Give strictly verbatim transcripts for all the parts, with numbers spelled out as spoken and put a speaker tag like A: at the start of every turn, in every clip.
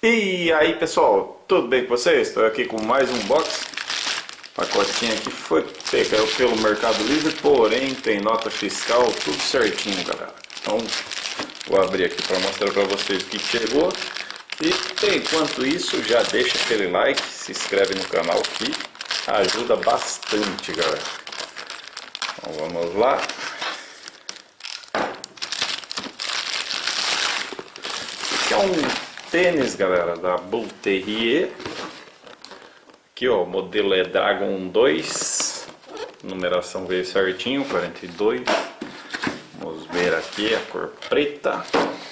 A: E aí pessoal, tudo bem com vocês? Estou aqui com mais um box. O pacotinho aqui foi pegado pelo Mercado Livre, porém tem nota fiscal, tudo certinho, galera. Então vou abrir aqui para mostrar para vocês o que chegou. E enquanto isso, já deixa aquele like, se inscreve no canal aqui, ajuda bastante, galera. Então vamos lá. Aqui é um tênis, galera, da Bull Terrier. Aqui ó, o modelo é Dragon dois, numeração veio certinho, quarenta e dois. Vamos ver aqui a cor preta.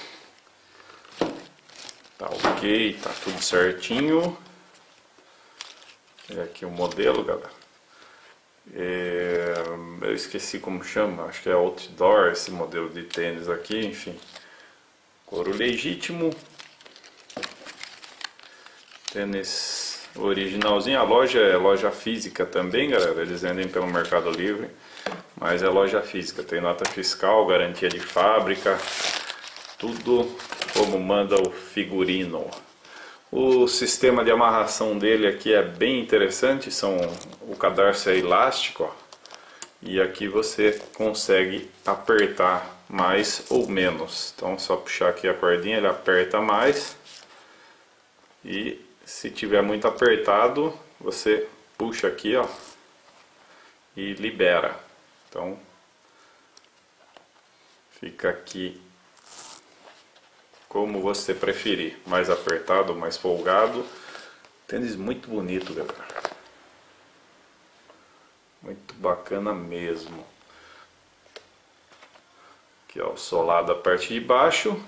A: Tá ok, tá tudo certinho. E aqui o modelo, galera. É, eu esqueci como chama, acho que é outdoor esse modelo de tênis aqui, enfim. Couro legítimo. Tênis originalzinho. A loja é loja física também, galera. Eles vendem pelo Mercado Livre, mas é loja física. Tem nota fiscal, garantia de fábrica, tudo como manda o figurino. O sistema de amarração dele aqui é bem interessante. São, o cadarço é elástico, ó, e aqui você consegue apertar mais ou menos. Então só puxar aqui a cordinha, ele aperta mais, e se tiver muito apertado, você puxa aqui, ó, e libera. Então fica aqui como você preferir, mais apertado, mais folgado. Tênis muito bonito, galera, muito bacana mesmo. Aqui ó, o solado a parte de baixo,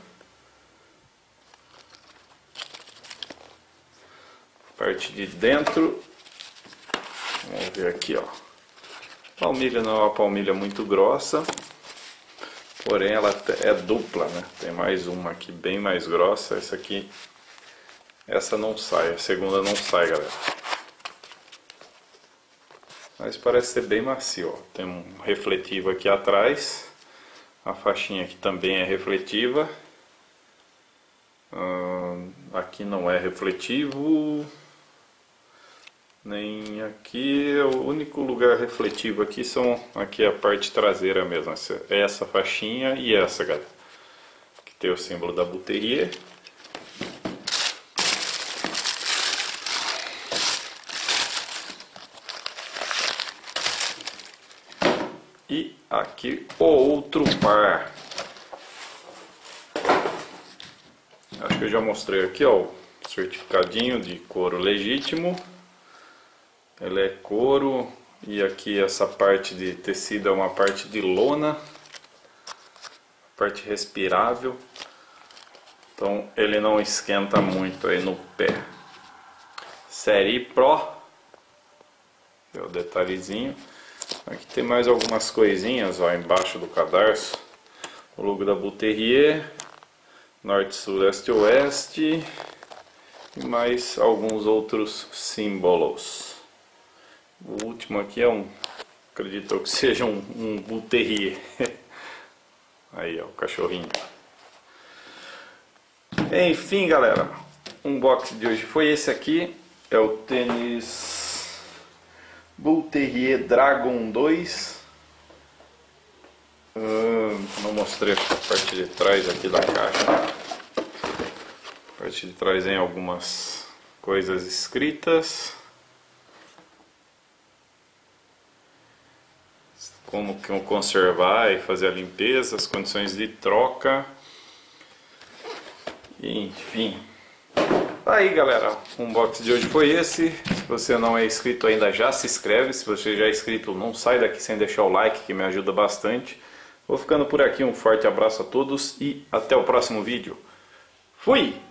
A: parte de dentro. Vamos ver aqui ó, palmilha não é uma palmilha muito grossa, porém ela é dupla, né? Tem mais uma aqui bem mais grossa. Essa aqui, essa não sai, a segunda não sai, galera. Mas parece ser bem macio, ó. Tem um refletivo aqui atrás. A faixinha aqui também é refletiva. Hum, aqui não é refletivo, nem aqui. O único lugar refletivo aqui são aqui a parte traseira mesmo, essa, essa faixinha e essa, galera, que tem o símbolo da Bull Terrier. E aqui o outro par. Acho que eu já mostrei aqui, ó, o certificadinho de couro legítimo. Ele é couro, e aqui essa parte de tecido é uma parte de lona, parte respirável, então ele não esquenta muito aí no pé. Série Pro, é o detalhezinho. Aqui tem mais algumas coisinhas, ó, embaixo do cadarço. O logo da Bull Terrier, norte, sul, leste, oeste, e mais alguns outros símbolos. O último aqui é um, acredito que seja um, um Bull Terrier. Aí ó, o cachorrinho. Enfim, galera, o unboxing de hoje foi esse aqui. É o tênis Bull Terrier Dragon dois. Hum, não mostrei a parte de trás aqui da caixa. A parte de trás tem algumas coisas escritas, como conservar e fazer a limpeza, as condições de troca, enfim. Aí galera, o unboxing de hoje foi esse. Se você não é inscrito ainda, já se inscreve. Se você já é inscrito, não sai daqui sem deixar o like, que me ajuda bastante. Vou ficando por aqui, um forte abraço a todos e até o próximo vídeo. Fui!